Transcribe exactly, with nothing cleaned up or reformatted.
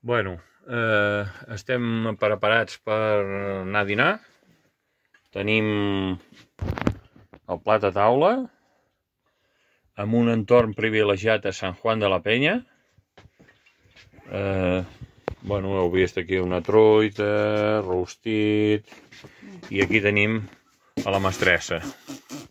Bueno, eh, estem preparats per anar a dinar. Tenim el plat a taula, amb un entorn privilegiat a Sant Juan de la Penya. Eh, bueno, heu vist aquí una truita, rostit, i aquí tenim a la mestressa.